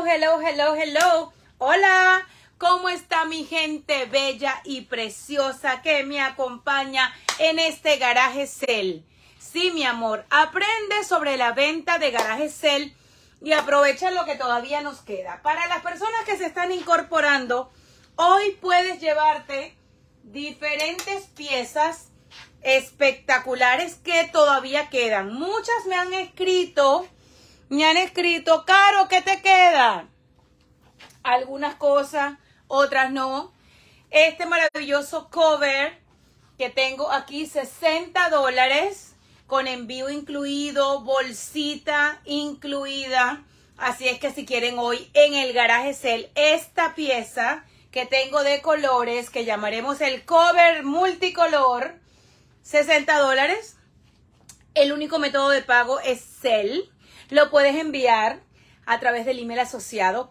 Hello. Hola, ¿cómo está mi gente bella y preciosa que me acompaña en este Garage Sale? Sí, mi amor, aprende sobre la venta de Garage Sale y aprovecha lo que todavía nos queda. Para las personas que se están incorporando, hoy puedes llevarte diferentes piezas espectaculares que todavía quedan. Muchas me han escrito, Caro, ¿qué te queda? Algunas cosas, otras no. Este maravilloso cover que tengo aquí, $60, con envío incluido, bolsita incluida. Así es que si quieren hoy en el Garage Sale, esta pieza que tengo de colores, que llamaremos el cover multicolor, $60. El único método de pago es Zelle. Lo puedes enviar a través del email asociado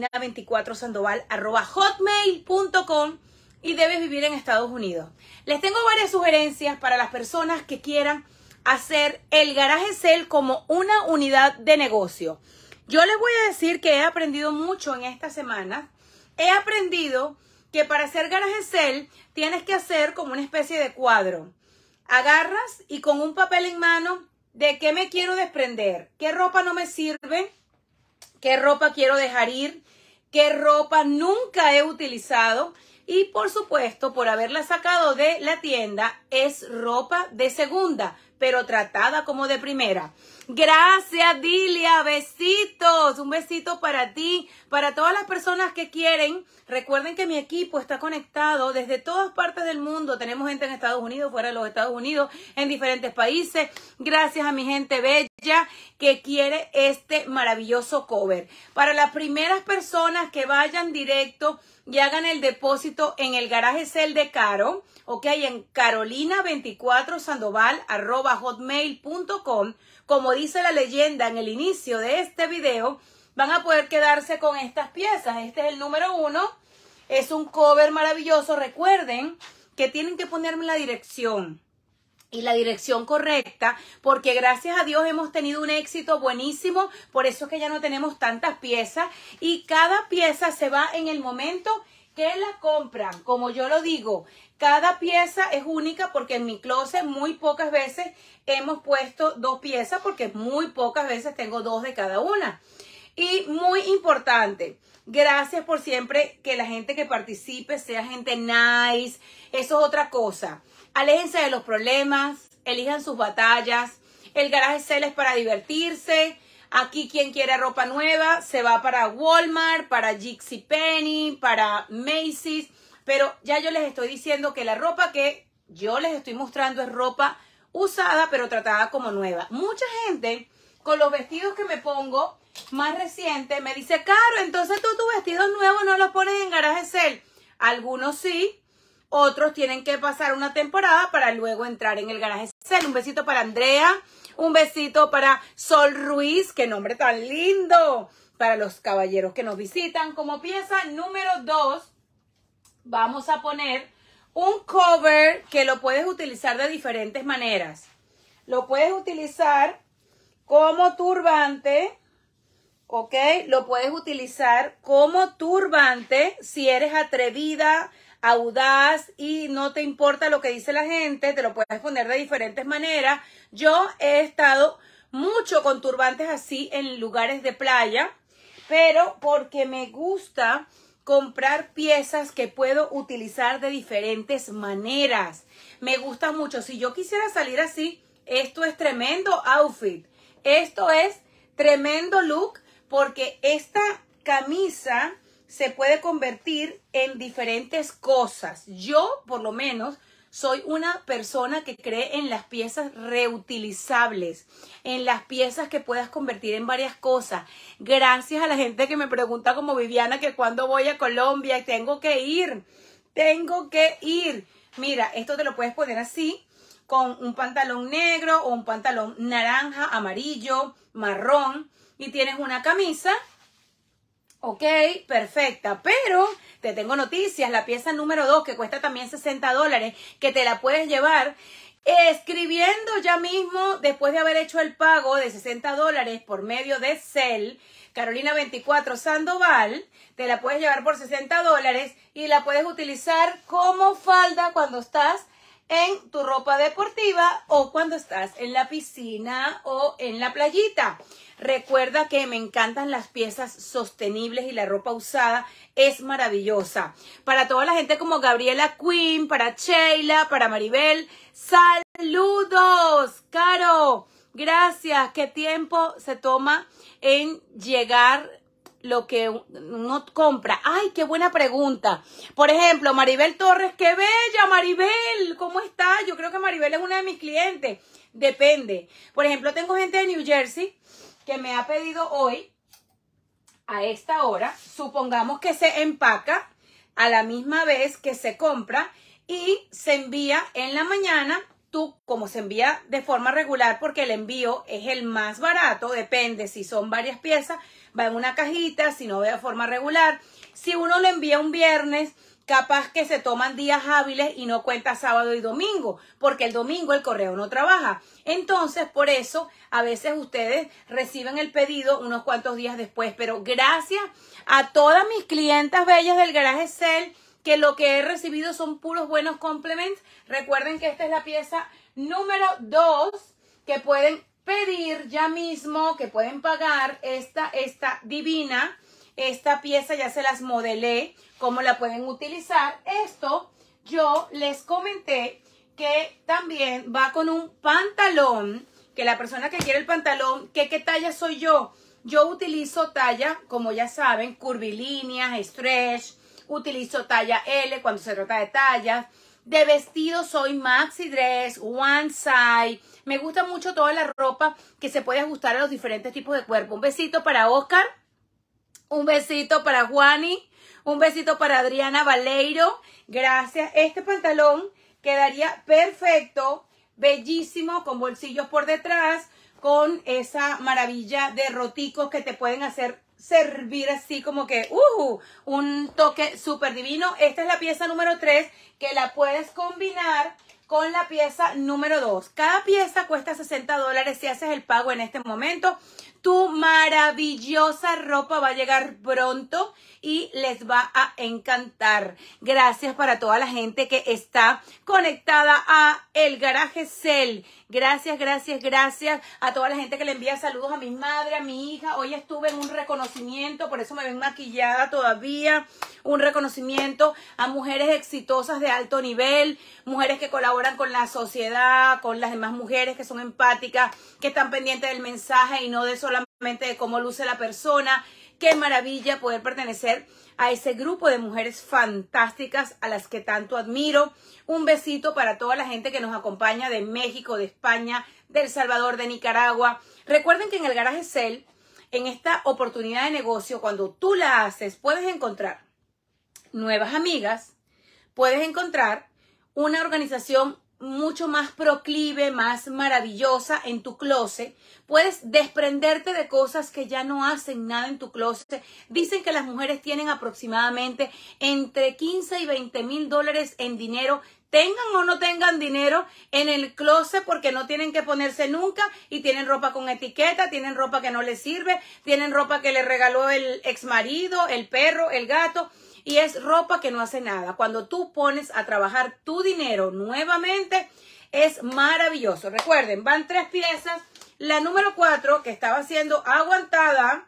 carolina24sandoval@hotmail.com y debes vivir en Estados Unidos. Les tengo varias sugerencias para las personas que quieran hacer el Garage Sale como una unidad de negocio. Yo les voy a decir que he aprendido mucho en esta semana. He aprendido que para hacer Garage Sale tienes que hacer como una especie de cuadro. Agarras y con un papel en mano, ¿de qué me quiero desprender? ¿Qué ropa no me sirve? ¿Qué ropa quiero dejar ir? ¿Qué ropa nunca he utilizado? Y por supuesto, por haberla sacado de la tienda, es ropa de segunda, pero tratada como de primera. Gracias, Dilia, besitos, un besito para ti, para todas las personas que quieren. Recuerden que mi equipo está conectado desde todas partes del mundo. Tenemos gente en Estados Unidos, fuera de los Estados Unidos, en diferentes países. Gracias a mi gente bella que quiere este maravilloso cover. Para las primeras personas que vayan directo y hagan el depósito en el Garage Sale de Caro, ok, en carolina24sandoval@hotmail.com, como dice la leyenda en el inicio de este video, van a poder quedarse con estas piezas. Este es el número 1. Es un cover maravilloso. Recuerden que tienen que ponerme la dirección y la dirección correcta, porque gracias a Dios hemos tenido un éxito buenísimo. Por eso es que ya no tenemos tantas piezas y cada pieza se va en el momento que la compran. Como yo lo digo, cada pieza es única, porque en mi closet muy pocas veces hemos puesto 2 piezas, porque muy pocas veces tengo 2 de cada una. Y muy importante, gracias por siempre que la gente que participe sea gente nice. Eso es otra cosa. Aléjense de los problemas, elijan sus batallas. El Garage Sale es para divertirse. Aquí quien quiere ropa nueva se va para Walmart, para JCPenney, para Macy's. Pero ya yo les estoy diciendo que la ropa que yo les estoy mostrando es ropa usada, pero tratada como nueva. Mucha gente con los vestidos que me pongo más recientes me dice, Caro, entonces tú tus vestidos nuevos no los pones en Garage Sale. Algunos sí, otros tienen que pasar una temporada para luego entrar en el Garage Sale. Un besito para Andrea, un besito para Sol Ruiz, qué nombre tan lindo, para los caballeros que nos visitan. Como pieza número 2, vamos a poner un cover que lo puedes utilizar de diferentes maneras. Lo puedes utilizar como turbante, ¿ok? Lo puedes utilizar como turbante si eres atrevida, audaz y no te importa lo que dice la gente. Te lo puedes poner de diferentes maneras. Yo he estado mucho con turbantes así en lugares de playa, pero porque me gusta comprar piezas que puedo utilizar de diferentes maneras. Me gusta mucho. Si yo quisiera salir así, esto es tremendo outfit. Esto es tremendo look, porque esta camisa se puede convertir en diferentes cosas. Yo, por lo menos, soy una persona que cree en las piezas reutilizables, en las piezas que puedas convertir en varias cosas. Gracias a la gente que me pregunta como Viviana que cuando voy a Colombia y tengo que ir. Mira, esto te lo puedes poner así, con un pantalón negro o un pantalón naranja, amarillo, marrón, y tienes una camisa. Ok, perfecta, pero te tengo noticias. La pieza número 2, que cuesta también $60, que te la puedes llevar escribiendo ya mismo, después de haber hecho el pago de $60 por medio de Zelle, Carolina 24 Sandoval, te la puedes llevar por $60 y la puedes utilizar como falda cuando estás en tu ropa deportiva o cuando estás en la piscina o en la playita. Recuerda que me encantan las piezas sostenibles y la ropa usada es maravillosa. Para toda la gente como Gabriela Quinn, para Sheila, para Maribel, saludos, Caro. Gracias. ¿Qué tiempo se toma en llegar lo que uno compra? Ay, qué buena pregunta. Por ejemplo, Maribel Torres, qué bella, Maribel, ¿cómo está? Yo creo que Maribel es una de mis clientes. Depende. Por ejemplo, tengo gente de New Jersey que me ha pedido hoy, a esta hora, supongamos que se empaca a la misma vez que se compra y se envía en la mañana. Tú, como se envía de forma regular, porque el envío es el más barato, depende si son varias piezas, va en una cajita, si no de forma regular. Si uno lo envía un viernes, capaz que se toman días hábiles y no cuenta sábado y domingo, porque el domingo el correo no trabaja. Entonces, por eso, a veces ustedes reciben el pedido unos cuantos días después. Pero gracias a todas mis clientas bellas del Garaje Zelle, que lo que he recibido son puros buenos complements. Recuerden que esta es la pieza número 2 que pueden pedir ya mismo, que pueden pagar esta divina. Esta pieza ya se las modelé, cómo la pueden utilizar. Esto yo les comenté que también va con un pantalón, que la persona que quiere el pantalón, ¿qué talla soy yo? Yo utilizo talla, como ya saben, curvilíneas, stretch, utilizo talla L cuando se trata de tallas. De vestido soy maxi dress, one size. Me gusta mucho toda la ropa que se puede ajustar a los diferentes tipos de cuerpo. Un besito para Oscar. Un besito para Juani, un besito para Adriana Valeiro. Gracias. Este pantalón quedaría perfecto, bellísimo, con bolsillos por detrás, con esa maravilla de roticos que te pueden hacer servir así como que un toque súper divino. Esta es la pieza número 3 que la puedes combinar con la pieza número 2. Cada pieza cuesta $60 si haces el pago en este momento. Tu maravillosa ropa va a llegar pronto y les va a encantar. Gracias para toda la gente que está conectada a el Garaje Zelle. Gracias, gracias, gracias a toda la gente que le envía saludos a mi madre, a mi hija. Hoy estuve en un reconocimiento, por eso me ven maquillada todavía. Un reconocimiento a mujeres exitosas de alto nivel, mujeres que colaboran con la sociedad, con las demás mujeres que son empáticas, que están pendientes del mensaje y no de solamente de cómo luce la persona. Qué maravilla poder pertenecer a ese grupo de mujeres fantásticas a las que tanto admiro. Un besito para toda la gente que nos acompaña de México, de España, de El Salvador, de Nicaragua. Recuerden que en el Garaje Zelle, en esta oportunidad de negocio, cuando tú la haces, puedes encontrar nuevas amigas, puedes encontrar una organización mucho más proclive, más maravillosa en tu closet. Puedes desprenderte de cosas que ya no hacen nada en tu closet. Dicen que las mujeres tienen aproximadamente entre 15 y 20 mil dólares en dinero, tengan o no tengan dinero en el closet, porque no tienen que ponerse nunca y tienen ropa con etiqueta, tienen ropa que no les sirve, tienen ropa que le regaló el exmarido, el perro, el gato. Y es ropa que no hace nada. Cuando tú pones a trabajar tu dinero nuevamente, es maravilloso. Recuerden, van 3 piezas. La número 4, que estaba siendo aguantada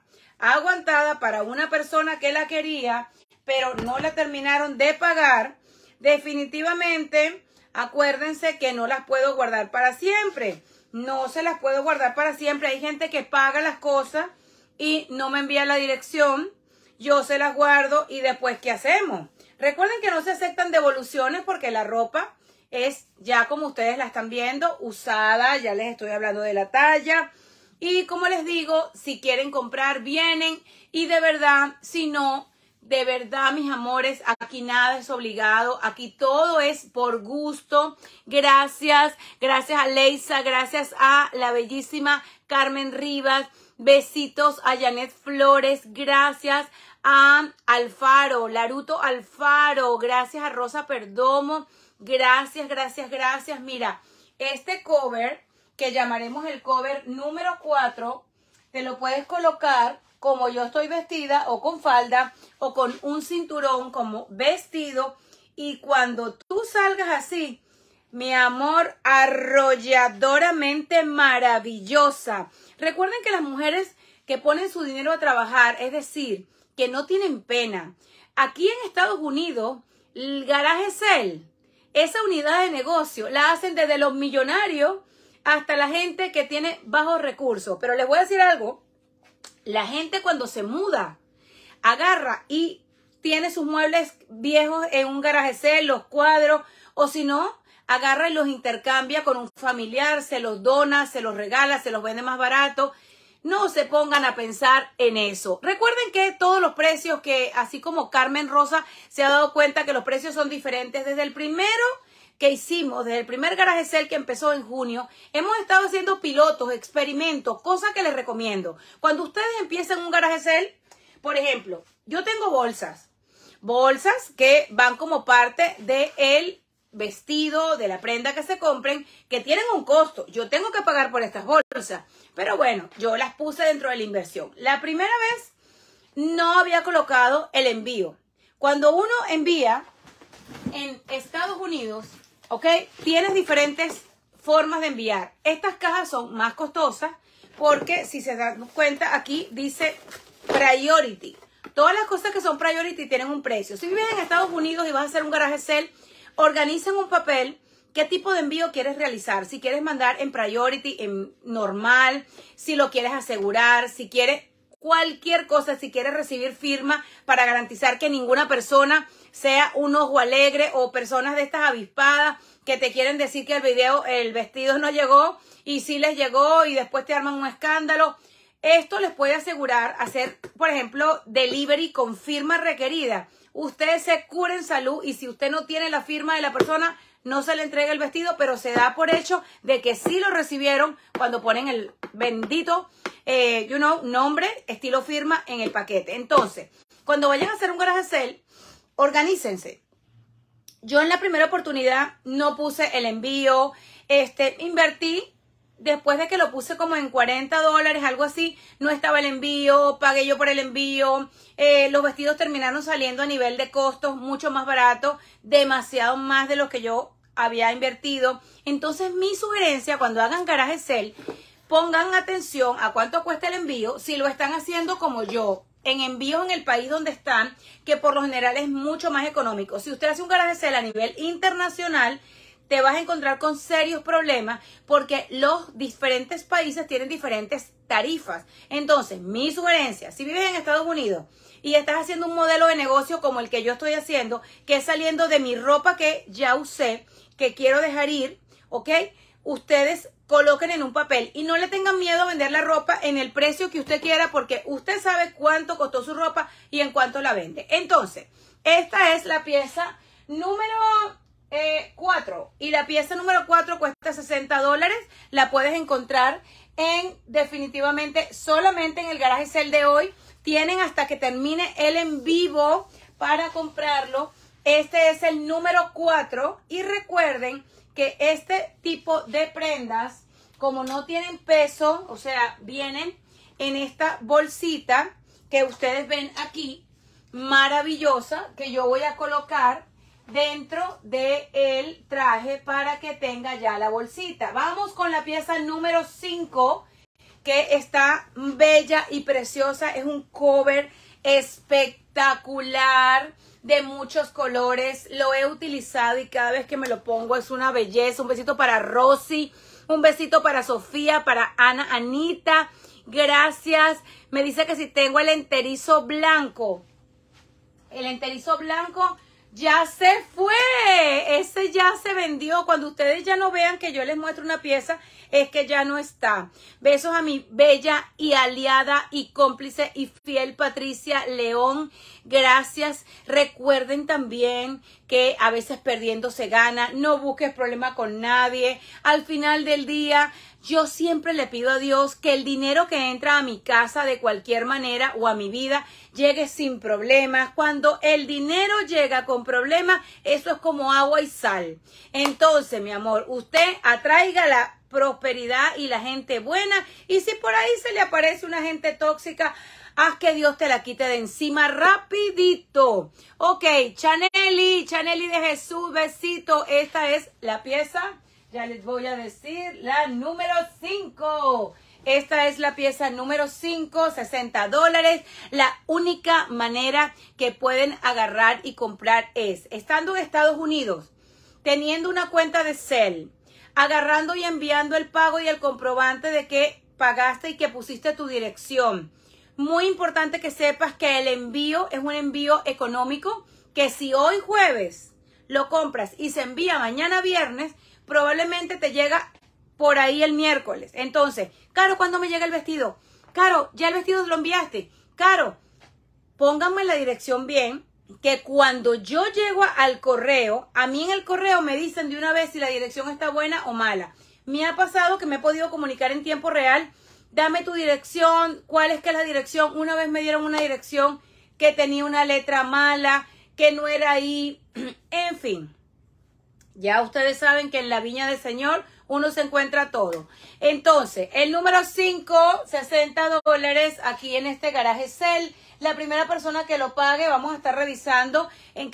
para una persona que la quería, pero no la terminaron de pagar. Definitivamente, acuérdense que no las puedo guardar para siempre. No se las puedo guardar para siempre. Hay gente que paga las cosas y no me envía la dirección. Yo se las guardo y después, ¿qué hacemos? Recuerden que no se aceptan devoluciones porque la ropa es ya como ustedes la están viendo, usada. Ya les estoy hablando de la talla. Y como les digo, si quieren comprar, vienen. Y de verdad, si no, de verdad, mis amores, aquí nada es obligado. Aquí todo es por gusto. Gracias. Gracias a Leisa. Gracias a la bellísima Carmen Rivas. Besitos a Janet Flores, gracias a Alfaro, Laruto Alfaro, gracias a Rosa Perdomo, gracias, gracias, gracias. Mira, Este cover, que llamaremos el cover número 4, te lo puedes colocar como yo estoy vestida, o con falda, o con un cinturón como vestido. Y cuando tú salgas así, mi amor, arrolladoramente maravillosa. Recuerden que las mujeres que ponen su dinero a trabajar, es decir, que no tienen pena. Aquí en Estados Unidos, el garage sale, esa unidad de negocio, la hacen desde los millonarios hasta la gente que tiene bajos recursos. Pero les voy a decir algo, la gente cuando se muda, agarra y tiene sus muebles viejos en un garaje sale, los cuadros, o si no, agarra y los intercambia con un familiar, se los dona, se los regala, se los vende más barato. No se pongan a pensar en eso. Recuerden que todos los precios que, así como Carmen Rosa se ha dado cuenta que los precios son diferentes desde el primero que hicimos, desde el primer garage sale que empezó en junio, hemos estado haciendo pilotos, experimentos, cosas que les recomiendo. Cuando ustedes empiezan un garage sale, por ejemplo, yo tengo bolsas que van como parte del vestido, de la prenda que se compren, que tienen un costo. Yo tengo que pagar por estas bolsas, pero bueno, yo las puse dentro de la inversión. La primera vez no había colocado el envío. Cuando uno envía en Estados Unidos, ¿ok? Tienes diferentes formas de enviar. Estas cajas son más costosas porque, si se dan cuenta, aquí dice Priority. Todas las cosas que son Priority tienen un precio. Si vives en Estados Unidos y vas a hacer un garage sale, organiza en un papel qué tipo de envío quieres realizar. Si quieres mandar en Priority, en normal, si lo quieres asegurar, si quieres cualquier cosa, si quieres recibir firma para garantizar que ninguna persona sea un ojo alegre o personas de estas avispadas que te quieren decir que el vestido no llegó y sí les llegó y después te arman un escándalo. Esto les puede asegurar hacer, por ejemplo, delivery con firma requerida. Ustedes se curen salud y si usted no tiene la firma de la persona, no se le entrega el vestido, pero se da por hecho de que sí lo recibieron cuando ponen el bendito, nombre, estilo firma en el paquete. Entonces, cuando vayan a hacer un garage sale, organícense. Yo en la primera oportunidad no puse el envío, invertí. Después de que lo puse como en $40, algo así, no estaba el envío, pagué yo por el envío, los vestidos terminaron saliendo a nivel de costos mucho más barato, demasiado más de lo que yo había invertido. Entonces mi sugerencia, cuando hagan garage sale, pongan atención a cuánto cuesta el envío, si lo están haciendo como yo, en envíos en el país donde están, que por lo general es mucho más económico. Si usted hace un garage sale a nivel internacional, te vas a encontrar con serios problemas porque los diferentes países tienen diferentes tarifas. Entonces, mi sugerencia, si vives en Estados Unidos y estás haciendo un modelo de negocio como el que yo estoy haciendo, que es saliendo de mi ropa que ya usé, que quiero dejar ir, ¿ok? Ustedes coloquen en un papel y no le tengan miedo a vender la ropa en el precio que usted quiera porque usted sabe cuánto costó su ropa y en cuánto la vende. Entonces, esta es la pieza número 4 y la pieza número 4 cuesta $60. La puedes encontrar definitivamente solamente en el garage sale de hoy. Tienen hasta que termine el en vivo para comprarlo. Este es el número 4 y recuerden que este tipo de prendas, como no tienen peso, o sea, vienen en esta bolsita que ustedes ven aquí, maravillosa, que yo voy a colocar dentro del traje para que tenga ya la bolsita. Vamos con la pieza número 5, que está bella y preciosa. Es un cover espectacular de muchos colores. Lo he utilizado y cada vez que me lo pongo es una belleza. Un besito para Rosy, un besito para Sofía, para Ana, Anita. Gracias. Me dice que si tengo el enterizo blanco. El enterizo blanco ya se fue, ese ya se vendió. Cuando ustedes ya no vean que yo les muestro una pieza, es que ya no está. Besos a mi bella y aliada y cómplice y fiel Patricia León. Gracias. Recuerden también que a veces perdiendo se gana. No busques problema con nadie. Al final del día, yo siempre le pido a Dios que el dinero que entra a mi casa de cualquier manera o a mi vida, llegue sin problemas. Cuando el dinero llega con problemas, eso es como agua y sal. Entonces, mi amor, usted atraiga la prosperidad y la gente buena, y si por ahí se le aparece una gente tóxica, haz que Dios te la quite de encima rapidito. Ok, Chaneli de Jesús, besito. Esta es la pieza, ya les voy a decir, la número 5. Esta es la pieza número 5, $60. La única manera que pueden agarrar y comprar es, estando en Estados Unidos, teniendo una cuenta de Zelle, agarrando y enviando el pago y el comprobante de que pagaste y que pusiste tu dirección. Muy importante que sepas que el envío es un envío económico, que si hoy jueves lo compras y se envía mañana viernes, probablemente te llega por ahí el miércoles. Entonces, Caro, ¿cuándo me llega el vestido? Caro, ya el vestido lo enviaste. Caro, pónganme la dirección bien, que cuando yo llego al correo, a mí en el correo me dicen de una vez si la dirección está buena o mala. Me ha pasado que me he podido comunicar en tiempo real. Dame tu dirección, ¿cuál es que es la dirección? Una vez me dieron una dirección que tenía una letra mala, que no era ahí. En fin, ya ustedes saben que en la viña del Señor uno se encuentra todo. Entonces, el número 5, $60 aquí en este garaje Zelle. La primera persona que lo pague, vamos a estar revisando en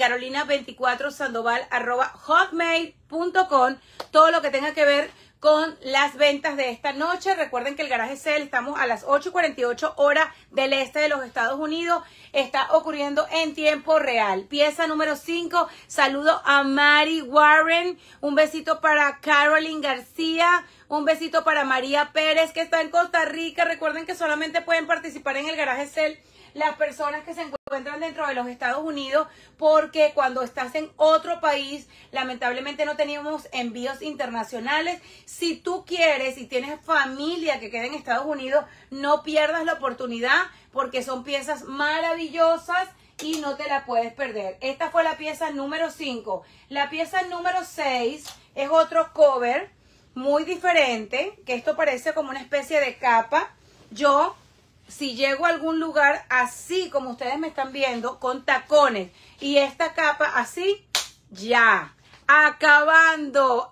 carolina24sandoval@hotmail.com todo lo que tenga que ver con las ventas de esta noche. Recuerden que el garaje Zelle, estamos a las 8:48 horas del este de los Estados Unidos. Está ocurriendo en tiempo real. Pieza número 5. Saludo a Mari Warren. Un besito para Carolyn García. Un besito para María Pérez, que está en Costa Rica. Recuerden que solamente pueden participar en el garaje Zelle las personas que se encuentran dentro de los Estados Unidos, porque cuando estás en otro país, lamentablemente no teníamos envíos internacionales. Si tú quieres y tienes familia que quede en Estados Unidos, no pierdas la oportunidad, porque son piezas maravillosas y no te la puedes perder. Esta fue la pieza número 5. La pieza número 6 es otro cover muy diferente, que esto parece como una especie de capa. Si llego a algún lugar así como ustedes me están viendo, con tacones y esta capa así, ya, acabando.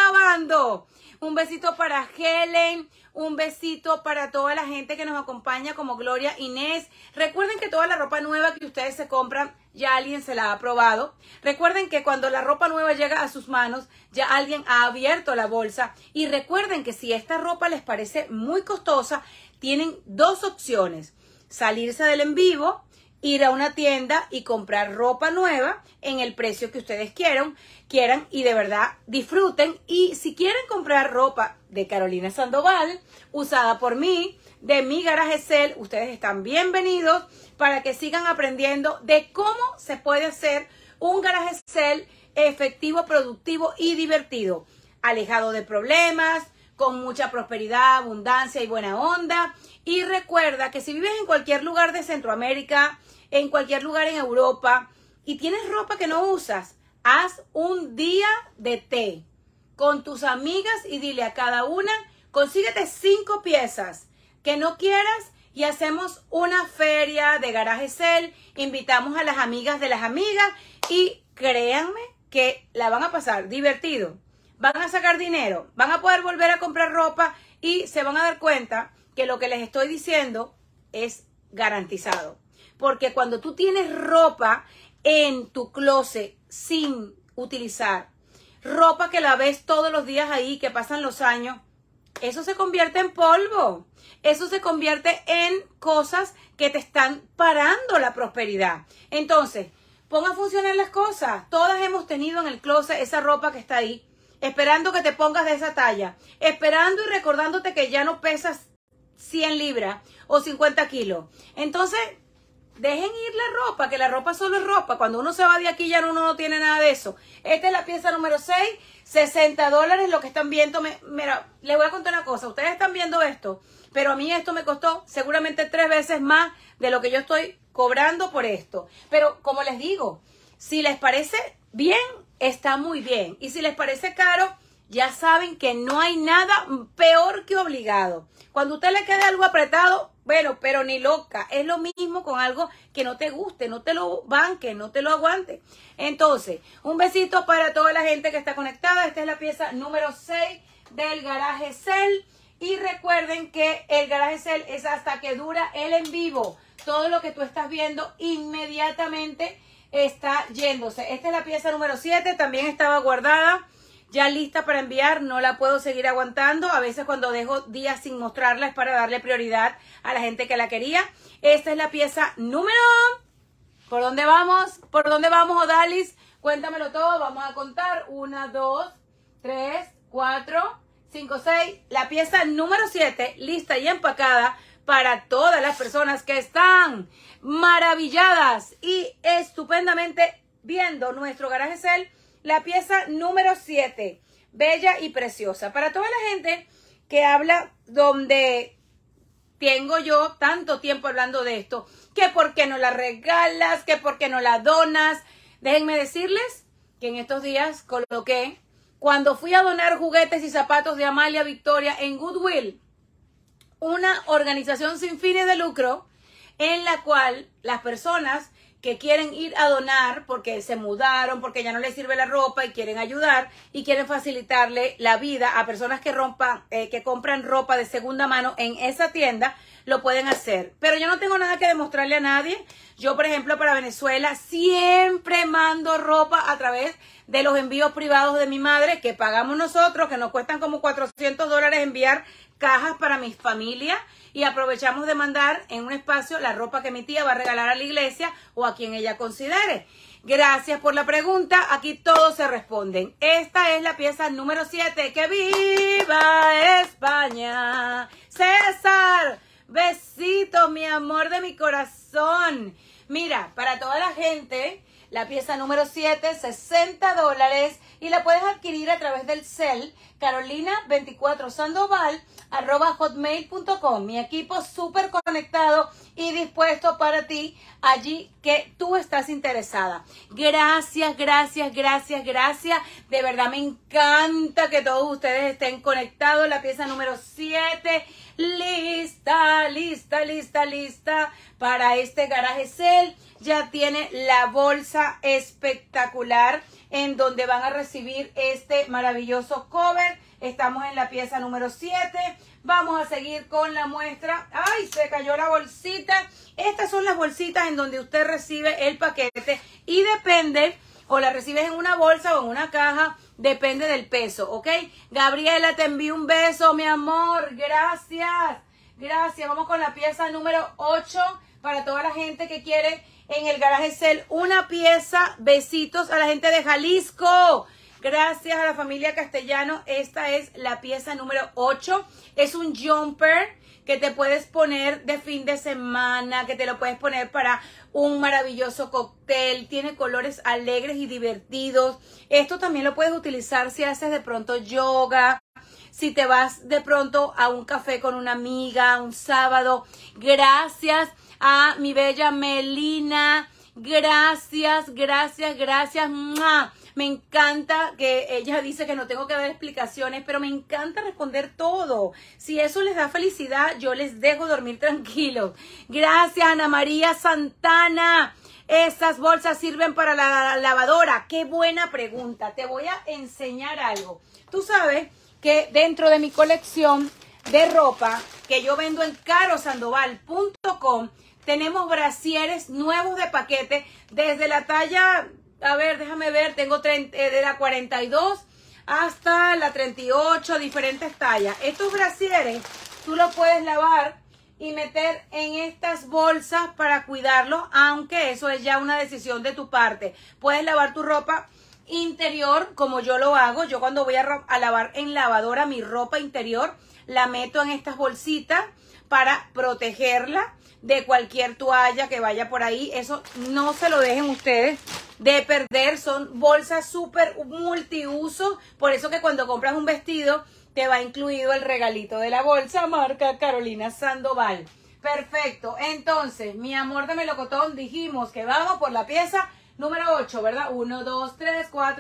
Un besito para Helen, un besito para toda la gente que nos acompaña, como Gloria, Inés. Recuerden que toda la ropa nueva que ustedes se compran, ya alguien se la ha probado. Recuerden que cuando la ropa nueva llega a sus manos, ya alguien ha abierto la bolsa. Y recuerden que si esta ropa les parece muy costosa, tienen dos opciones: salirse del en vivo, ir a una tienda y comprar ropa nueva en el precio que ustedes quieran y de verdad disfruten. Y si quieren comprar ropa de Carolina Sandoval, usada por mí, de mi garaje Zelle, ustedes están bienvenidos para que sigan aprendiendo de cómo se puede hacer un garaje Zelle efectivo, productivo y divertido, alejado de problemas, con mucha prosperidad, abundancia y buena onda. Y recuerda que si vives en cualquier lugar de Centroamérica, en cualquier lugar en Europa, y tienes ropa que no usas, haz un día de té con tus amigas y dile a cada una, consíguete 5 piezas que no quieras y hacemos una feria de garaje Zelle. Invitamos a las amigas de las amigas y créanme que la van a pasar divertido. Van a sacar dinero, van a poder volver a comprar ropa y se van a dar cuenta que lo que les estoy diciendo es garantizado. Porque cuando tú tienes ropa en tu closet sin utilizar, ropa que la ves todos los días ahí, que pasan los años, eso se convierte en polvo. Eso se convierte en cosas que te están parando la prosperidad. Entonces, pon a funcionar las cosas. Todas hemos tenido en el closet esa ropa que está ahí, esperando que te pongas de esa talla, esperando y recordándote que ya no pesas 100 libras o 50 kilos. Entonces, dejen ir la ropa, que la ropa solo es ropa. Cuando uno se va de aquí ya uno no tiene nada de eso. Esta es la pieza número 6, $60 lo que están viendo. Mira, les voy a contar una cosa. Ustedes están viendo esto, pero a mí esto me costó seguramente 3 veces más de lo que yo estoy cobrando por esto. Pero como les digo, si les parece bien, está muy bien. Y si les parece caro, ya saben que no hay nada peor que obligado. Cuando a usted le quede algo apretado, bueno, pero ni loca. Es lo mismo con algo que no te guste, no te lo banque, no te lo aguante. Entonces, un besito para toda la gente que está conectada. Esta es la pieza número 6 del Garage Sale. Y recuerden que el Garage Sale es hasta que dura el en vivo. Todo lo que tú estás viendo inmediatamente está yéndose. Esta es la pieza número 7. También estaba guardada, ya lista para enviar. No la puedo seguir aguantando. A veces cuando dejo días sin mostrarla es para darle prioridad a la gente que la quería. Esta es la pieza número... ¿Por dónde vamos? ¿Por dónde vamos, Odalis? Cuéntamelo todo. Vamos a contar. 1, 2, 3, 4, 5, 6. La pieza número 7, lista y empacada para todas las personas que están maravilladas y estupendamente viendo nuestro Garage Sale. La pieza número 7, bella y preciosa. Para toda la gente que habla, donde tengo yo tanto tiempo hablando de esto, que por qué no la regalas, que por qué no la donas. Déjenme decirles que en estos días coloqué, cuando fui a donar juguetes y zapatos de Amalia Victoria en Goodwill, una organización sin fines de lucro, en la cual las personas que quieren ir a donar porque se mudaron, porque ya no les sirve la ropa y quieren ayudar y quieren facilitarle la vida a personas que compran ropa de segunda mano en esa tienda, lo pueden hacer. Pero yo no tengo nada que demostrarle a nadie. Yo, por ejemplo, para Venezuela siempre mando ropa a través de los envíos privados de mi madre, que pagamos nosotros, que nos cuestan como $400 enviar cajas para mi familia, y aprovechamos de mandar en un espacio la ropa que mi tía va a regalar a la iglesia o a quien ella considere. Gracias por la pregunta. Aquí todos se responden. Esta es la pieza número 7. ¡Que viva España! César, besito, mi amor de mi corazón. Mira, para toda la gente, la pieza número 7, $60, y la puedes adquirir a través del cel carolina24sandoval@hotmail.com. Mi equipo súper conectado y dispuesto para ti allí que tú estás interesada. Gracias, gracias, gracias, gracias. De verdad me encanta que todos ustedes estén conectados. La pieza número 7, lista, lista, lista, lista para este Garage Sale. Ya tiene la bolsa espectacular en donde van a recibir este maravilloso cover. Estamos en la pieza número 7. Vamos a seguir con la muestra. ¡Ay, se cayó la bolsita! Estas son las bolsitas en donde usted recibe el paquete y depende, o la recibes en una bolsa o en una caja, depende del peso, ¿ok? Gabriela, te envío un beso, mi amor. Gracias. Gracias. Vamos con la pieza número 8 para toda la gente que quiere en el Garage Sale una pieza. Besitos a la gente de Jalisco. Gracias a la familia Castellano. Esta es la pieza número 8. Es un jumper que te puedes poner de fin de semana, que te lo puedes poner para un maravilloso cóctel. Tiene colores alegres y divertidos. Esto también lo puedes utilizar si haces de pronto yoga, si te vas de pronto a un café con una amiga un sábado. Gracias a mi bella Melina. Gracias, gracias, gracias. ¡Mua! Me encanta que ella dice que no tengo que dar explicaciones, pero me encanta responder todo. Si eso les da felicidad, yo les dejo dormir tranquilos. Gracias, Ana María Santana. Esas bolsas sirven para la lavadora. Qué buena pregunta. Te voy a enseñar algo. Tú sabes que dentro de mi colección de ropa que yo vendo en carosandoval.com, tenemos brasieres nuevos de paquete desde la talla, a ver, déjame ver, tengo de la 42 hasta la 38, diferentes tallas. Estos brasieres tú los puedes lavar y meter en estas bolsas para cuidarlos, aunque eso es ya una decisión de tu parte. Puedes lavar tu ropa interior como yo lo hago. Yo cuando voy a lavar en lavadora mi ropa interior, la meto en estas bolsitas para protegerla de cualquier toalla que vaya por ahí. Eso no se lo dejen ustedes de perder. Son bolsas súper multiuso. Por eso que cuando compras un vestido te va incluido el regalito de la bolsa marca Carolina Sandoval. Perfecto. Entonces, mi amor de melocotón, dijimos que vamos por la pieza número 8, ¿verdad? 1, 2, 3, 4,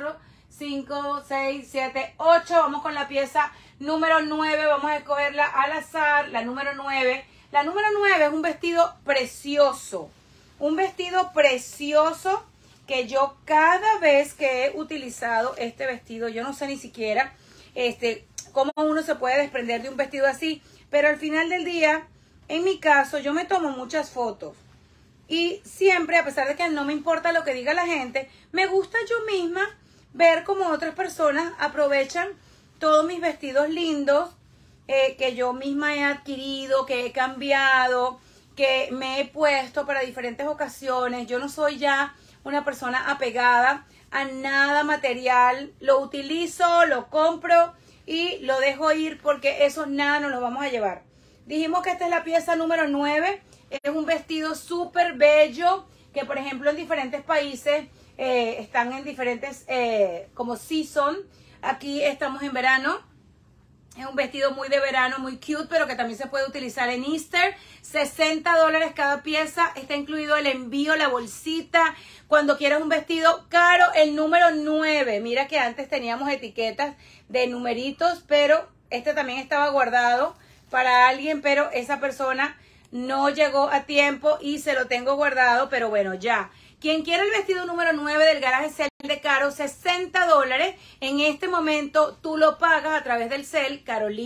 5, 6, 7, 8. Vamos con la pieza número 9. Vamos a escogerla al azar. La número 9. La número 9 es un vestido precioso. Un vestido precioso que yo cada vez que he utilizado este vestido, yo no sé ni siquiera cómo uno se puede desprender de un vestido así. Pero al final del día, en mi caso, yo me tomo muchas fotos. Y siempre, a pesar de que no me importa lo que diga la gente, me gusta yo misma ver cómo otras personas aprovechan todos mis vestidos lindos que yo misma he adquirido, que he cambiado, que me he puesto para diferentes ocasiones. Yo no soy ya una persona apegada a nada material. Lo utilizo, lo compro y lo dejo ir porque eso nada nos lo vamos a llevar. Dijimos que esta es la pieza número 9. Es un vestido súper bello que, por ejemplo, en diferentes países están en diferentes como season. Aquí estamos en verano. Es un vestido muy de verano, muy cute, pero que también se puede utilizar en Easter. $60 cada pieza. Está incluido el envío, la bolsita. Cuando quieras un vestido caro, el número 9. Mira que antes teníamos etiquetas de numeritos, pero este también estaba guardado para alguien, pero esa persona no llegó a tiempo y se lo tengo guardado, pero bueno, ya. Quien quiera el vestido número 9 del Garaje Cel de Caro, $60. En este momento tú lo pagas a través del cel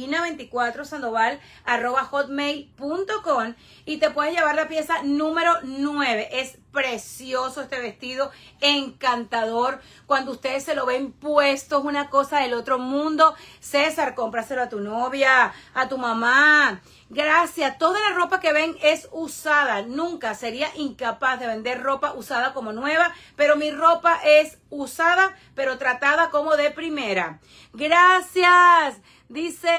carolina24sandoval@hotmail.com y te puedes llevar la pieza número 9. Es precioso este vestido, encantador. Cuando ustedes se lo ven puesto, es una cosa del otro mundo. César, cómpraselo a tu novia, a tu mamá. Gracias. Toda la ropa que ven es usada. Nunca sería incapaz de vender ropa usada como nueva, pero mi ropa es usada, pero tratada como de primera. Gracias. Dice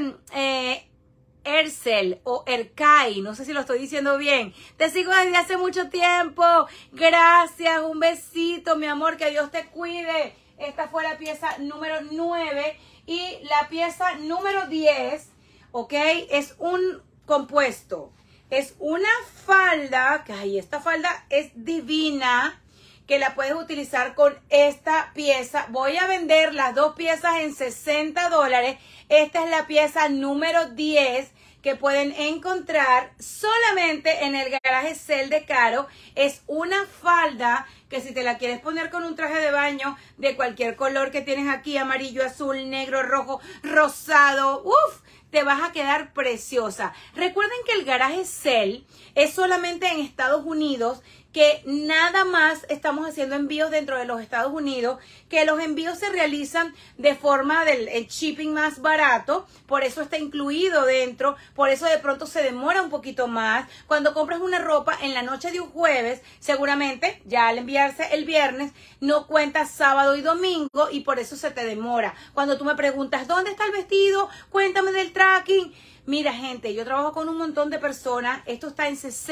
Ercel o Ercai, no sé si lo estoy diciendo bien. Te sigo desde hace mucho tiempo. Gracias, un besito, mi amor, que Dios te cuide. Esta fue la pieza número 9 y la pieza número 10, ¿ok? Es un compuesto. Es una falda, que ay, esta falda es divina, que la puedes utilizar con esta pieza. Voy a vender las dos piezas en $60. Esta es la pieza número 10 que pueden encontrar solamente en el Garaje Cel de Caro. Es una falda que si te la quieres poner con un traje de baño de cualquier color que tienes aquí, amarillo, azul, negro, rojo, rosado, ¡uf! Te vas a quedar preciosa. Recuerden que el Garaje Cel es solamente en Estados Unidos, que nada más estamos haciendo envíos dentro de los Estados Unidos, que los envíos se realizan de forma del shipping más barato, por eso está incluido dentro, por eso de pronto se demora un poquito más. Cuando compras una ropa en la noche de un jueves, seguramente ya al enviarse el viernes, no cuentas sábado y domingo y por eso se te demora. Cuando tú me preguntas, ¿dónde está el vestido? Cuéntame del tracking. Mira, gente, yo trabajo con un montón de personas. Esto está en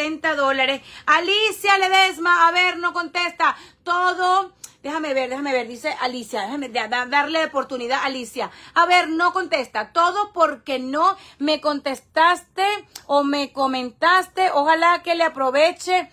$60. Alicia Ledesma, a ver, no contesta. Todo, déjame ver, dice Alicia. Déjame darle oportunidad a Alicia. A ver, no contesta. Todo porque no me contestaste o me comentaste. Ojalá que le aproveche.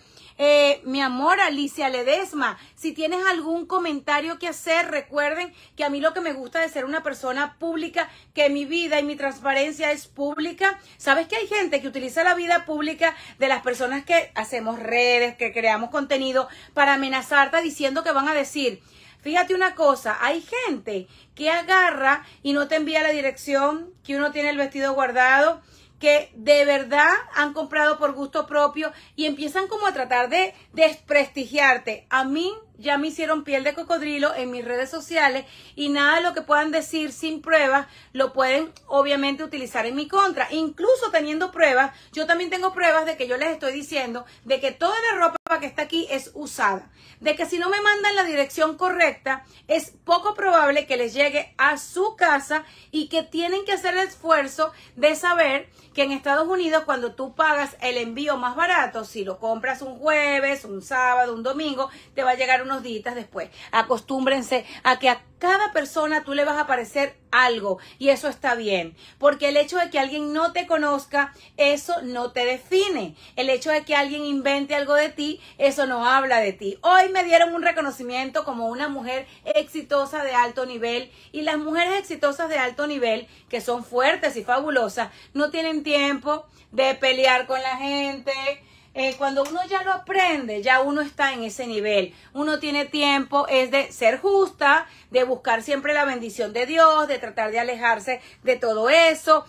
Mi amor, Alicia Ledesma, si tienes algún comentario que hacer, recuerden que a mí lo que me gusta de ser una persona pública, que mi vida y mi transparencia es pública. ¿Sabes que hay gente que utiliza la vida pública de las personas que hacemos redes, que creamos contenido para amenazarte diciendo que van a decir? Fíjate una cosa, hay gente que agarra y no te envía la dirección, que uno tiene el vestido guardado, que de verdad han comprado por gusto propio y empiezan como a tratar de desprestigiarte. A mí ya me hicieron piel de cocodrilo en mis redes sociales y nada de lo que puedan decir sin pruebas lo pueden obviamente utilizar en mi contra. Incluso teniendo pruebas, yo también tengo pruebas de que yo les estoy diciendo de que toda la ropa que está aquí es usada. De que si no me mandan la dirección correcta, es poco probable que les llegue a su casa y que tienen que hacer el esfuerzo de saber que en Estados Unidos cuando tú pagas el envío más barato, si lo compras un jueves, un sábado, un domingo, te va a llegar cambiar unos días después. Acostúmbrense a que a cada persona tú le vas a parecer algo y eso está bien, porque el hecho de que alguien no te conozca, eso no te define. El hecho de que alguien invente algo de ti, eso no habla de ti. Hoy me dieron un reconocimiento como una mujer exitosa de alto nivel, y las mujeres exitosas de alto nivel, que son fuertes y fabulosas, no tienen tiempo de pelear con la gente. Cuando uno ya lo aprende, ya uno está en ese nivel. Uno tiene tiempo, es de ser justa, de buscar siempre la bendición de Dios, de tratar de alejarse de todo eso.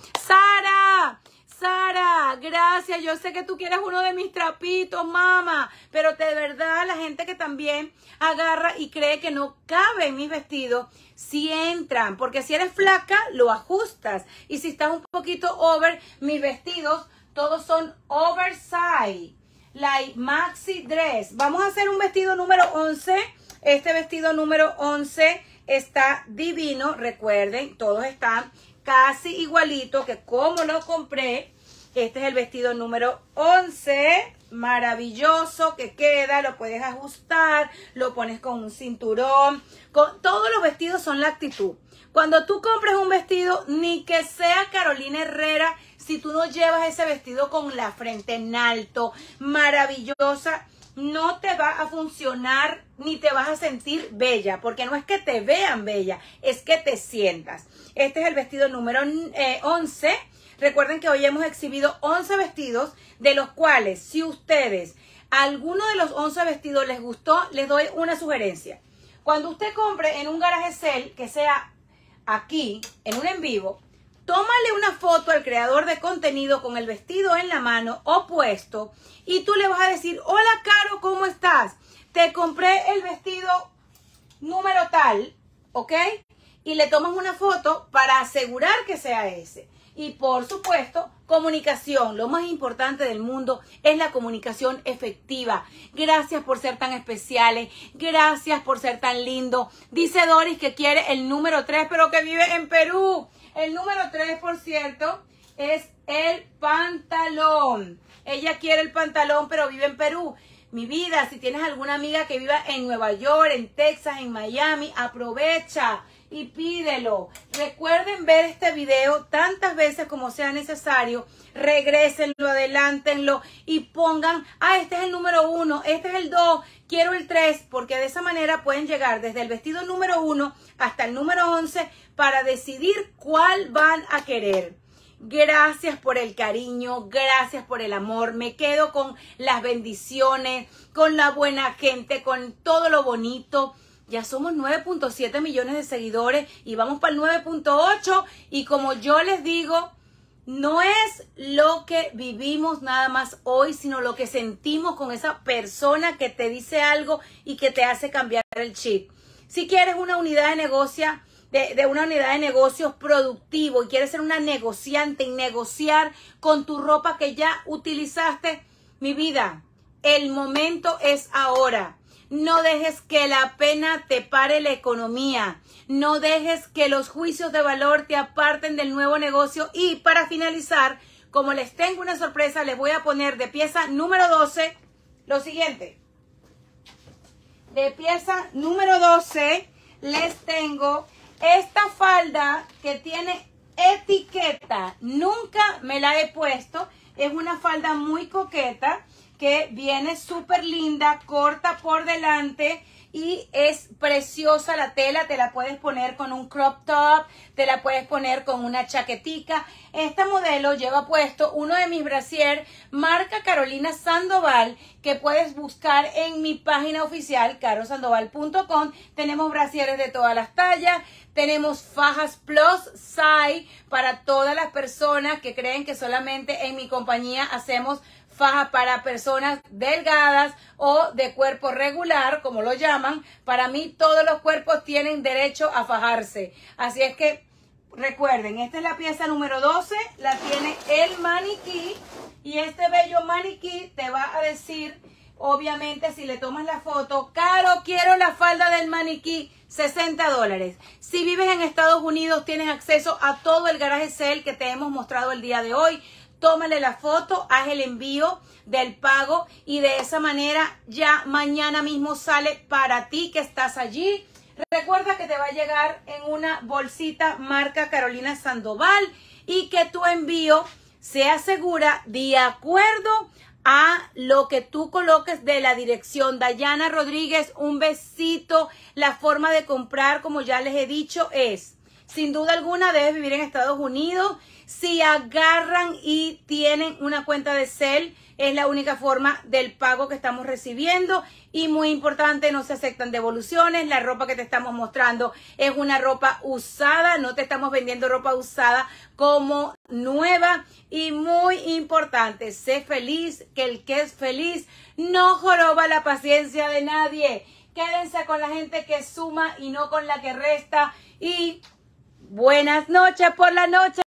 Sara, gracias. Yo sé que tú quieres uno de mis trapitos, mamá, pero de verdad la gente que también agarra y cree que no cabe en mis vestidos, sí entran, porque si eres flaca, lo ajustas. Y si estás un poquito over, mis vestidos todos son oversize, like maxi dress. Vamos a hacer un vestido número 11. Este vestido número 11 está divino. Recuerden, todos están casi igualitos que como lo compré. Este es el vestido número 11. Maravilloso que queda. Lo puedes ajustar. Lo pones con un cinturón. Todos los vestidos son la actitud. Cuando tú compres un vestido, ni que sea Carolina Herrera, si tú no llevas ese vestido con la frente en alto, maravillosa, no te va a funcionar ni te vas a sentir bella, porque no es que te vean bella, es que te sientas. Este es el vestido número 11. Recuerden que hoy hemos exhibido 11 vestidos, de los cuales, si ustedes, alguno de los 11 vestidos les gustó, les doy una sugerencia. Cuando usted compre en un garaje sale, que sea aquí, en un en vivo, tómale una foto al creador de contenido con el vestido en la mano o puesto y tú le vas a decir: hola Caro, ¿cómo estás? Te compré el vestido número tal, ¿ok? Y le tomas una foto para asegurar que sea ese. Y por supuesto, comunicación. Lo más importante del mundo es la comunicación efectiva. Gracias por ser tan especiales. Gracias por ser tan lindo. Dice Doris que quiere el número 3, pero que vive en Perú. El número 3, por cierto, es el pantalón. Ella quiere el pantalón, pero vive en Perú. Mi vida, si tienes alguna amiga que viva en Nueva York, en Texas, en Miami, aprovecha y pídelo. Recuerden ver este video tantas veces como sea necesario. Regrésenlo, adelántenlo y pongan: este es el número 1, este es el 2, quiero el 3, porque de esa manera pueden llegar desde el vestido número 1 hasta el número 11 para decidir cuál van a querer. Gracias por el cariño, gracias por el amor. Me quedo con las bendiciones, con la buena gente, con todo lo bonito. Ya somos 9.7 millones de seguidores y vamos para el 9.8. Y como yo les digo, no es lo que vivimos nada más hoy, sino lo que sentimos con esa persona que te dice algo y que te hace cambiar el chip. Si quieres una unidad de negocio, de una unidad de negocios productivo y quieres ser una negociante y negociar con tu ropa que ya utilizaste, mi vida, el momento es ahora. No dejes que la pena te pare la economía. No dejes que los juicios de valor te aparten del nuevo negocio. Y para finalizar, como les tengo una sorpresa, les voy a poner de pieza número 12 lo siguiente. De pieza número 12 les tengo esta falda que tiene etiqueta. Nunca me la he puesto. Es una falda muy coqueta que viene súper linda, corta por delante y es preciosa la tela. Te la puedes poner con un crop top, te la puedes poner con una chaquetica. Este modelo lleva puesto uno de mis brasier marca Carolina Sandoval, que puedes buscar en mi página oficial carosandoval.com. Tenemos brasieres de todas las tallas. Tenemos fajas plus size para todas las personas que creen que solamente en mi compañía hacemos faja para personas delgadas o de cuerpo regular, como lo llaman. Para mí todos los cuerpos tienen derecho a fajarse. Así es que recuerden, esta es la pieza número 12, la tiene el maniquí y este bello maniquí te va a decir, obviamente si le tomas la foto: Caro, quiero la falda del maniquí, $60. Si vives en Estados Unidos tienes acceso a todo el garaje sale que te hemos mostrado el día de hoy. tómale la foto, haz el envío del pago y de esa manera ya mañana mismo sale para ti que estás allí. Recuerda que te va a llegar en una bolsita marca Carolina Sandoval y que tu envío sea segura de acuerdo a lo que tú coloques de la dirección. Dayana Rodríguez, un besito. La forma de comprar, como ya les he dicho, es, sin duda alguna, debes vivir en Estados Unidos. Si agarran y tienen una cuenta de Zelle, es la única forma del pago que estamos recibiendo. Y muy importante, no se aceptan devoluciones. La ropa que te estamos mostrando es una ropa usada. No te estamos vendiendo ropa usada como nueva. Y muy importante, sé feliz, que el que es feliz no joroba la paciencia de nadie. Quédense con la gente que suma y no con la que resta. Y buenas noches por la noche.